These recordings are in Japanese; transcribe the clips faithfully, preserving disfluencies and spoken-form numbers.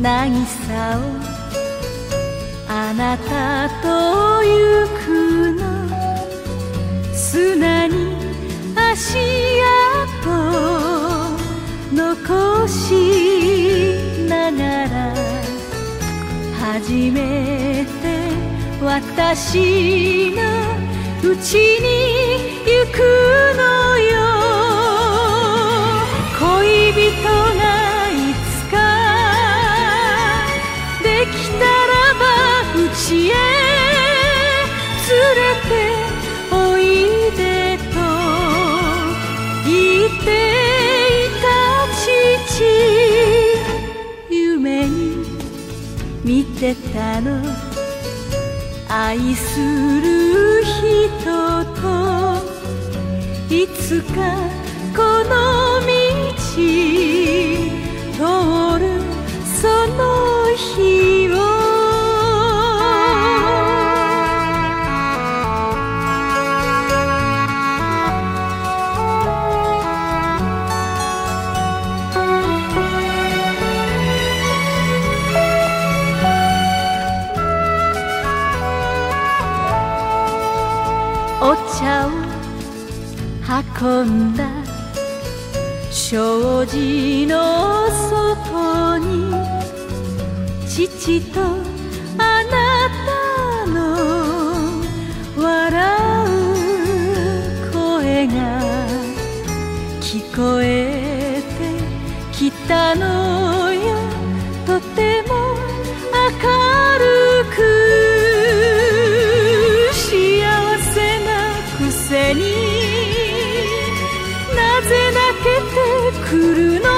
渚をあなたと行くの、砂に足跡残しながら、初めて私のうちに行くのよ。恋人がいつかできたらばうちへ連れておいでと言っていた父、夢に見てたの、愛する人といつかこの道通るその日を。お茶を運んだ障子の外に、父とあなたの笑う声が聞こえてきたのよ。とても明るくなぜ泣けてくるの、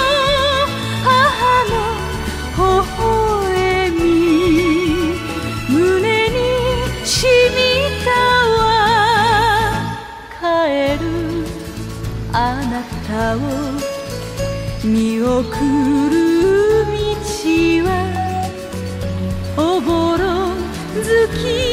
母の微笑み胸に染みたわ。帰るあなたを見送る道はおぼろ月